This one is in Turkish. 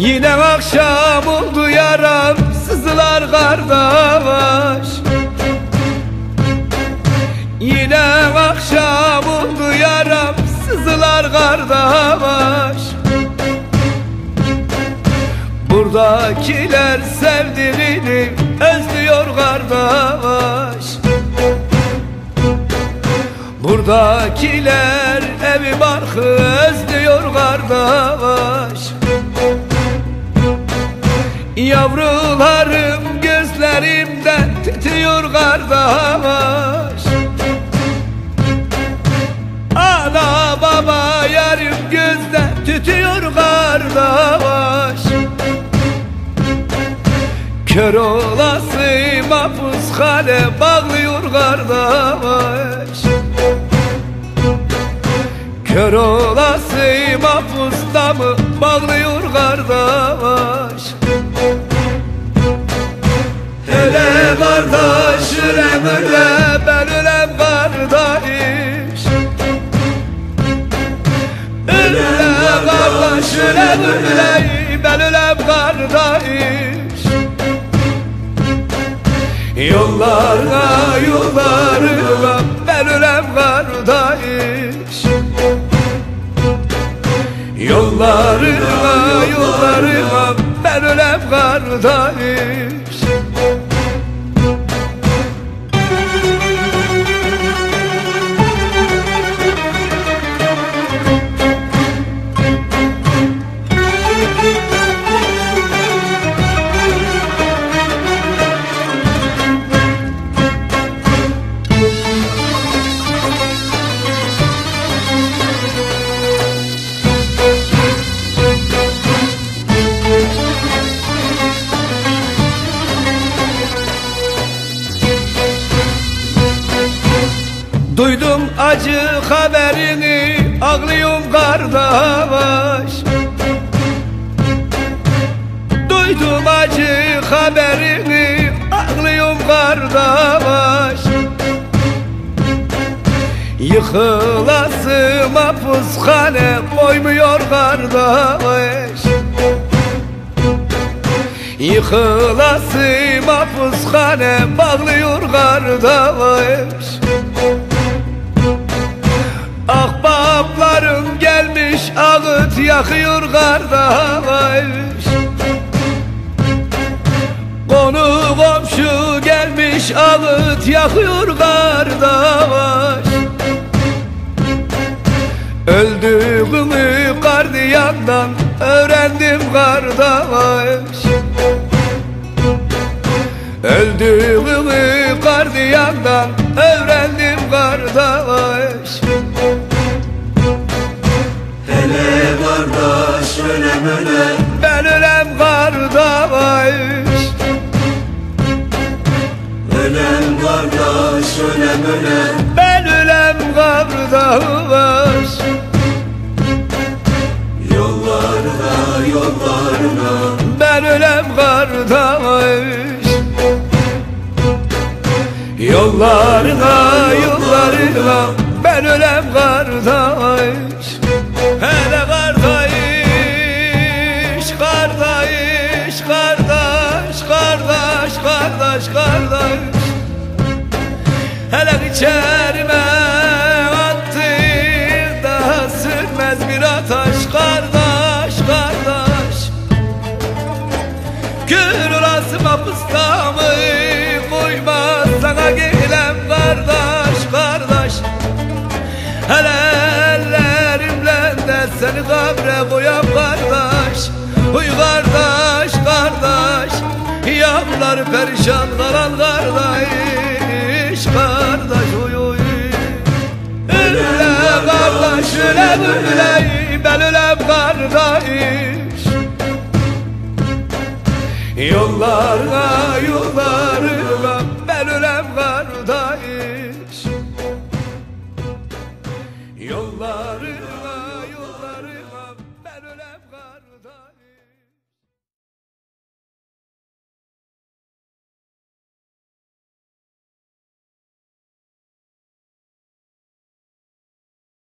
Yine akşam oldu yaram, sızılar kardeş. Yine akşam oldu yaram, sızılar kardeş. Buradakiler sevdiğini özlüyor kardeş. Buradakiler evi barkı özlüyor kardeş. Yavrularım gözlerimden tütüyor kardeş. Ana baba yarım gözden tütüyor kardeş. Kör olası mahpushane bağlıyor kardeş. Kör olası mahpusta mı bağlıyor kardeş. Hele kardeş ölem öyle, ben ölem kardeş. Öyle kardeş ölem öyle, ben ölem kardeş. Yollarına yollarına ben ölem kardeş. Yollarına yollarına ben ölem kardeş. Duydum acı haberini, ağlıyorum kardeş. Duydum acı haberini, ağlıyorum kardeş. Yıkılası mahpushane koymuyor kardeş. Yıkılası mahpushane bağlıyor kardeş. Ahbaplarım gelmiş ağıt yakıyor kardeş. Konu komşu gelmiş ağıt yakıyor kardeş. Öldüğümü gardiyandan öğrendim kardeş. Öldüğümü gardiyandan öğrendim kardeş. Hele kardeş ölem ölem, ben ölem kardeş. ölem kardeş ölem ölem, Ben ölem kardeş. yollarına yollarına Ben ölem kardeş. Yollarına yollarına ben ölem kardeş. Hele kardeş, kardeş, kardeş, kardeş, kardeş, kardeş. Hele içerime attı daha sürmez bir ateş kardeş, kardeş. Kör olası mahpusta mı koymaz sana gelem kardeş, kardeş. Hele ellerimle de seni kabre koyam kardeş. Uy kardeş, kardeş. Yavrular perişan kalan kardeş, kardeş uy uy. Öyle kardeş ölem öyle, ben ölem kardeş. Yollarına yollarına ben ölem kardeş. Yollarına